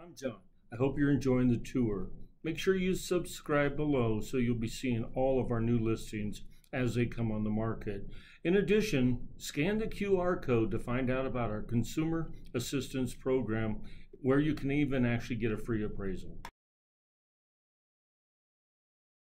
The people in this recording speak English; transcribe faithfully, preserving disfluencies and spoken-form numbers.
I'm John. I hope you're enjoying the tour. Make sure you subscribe below so you'll be seeing all of our new listings as they come on the market. In addition, scan the Q R code to find out about our consumer assistance program, where you can even actually get a free appraisal.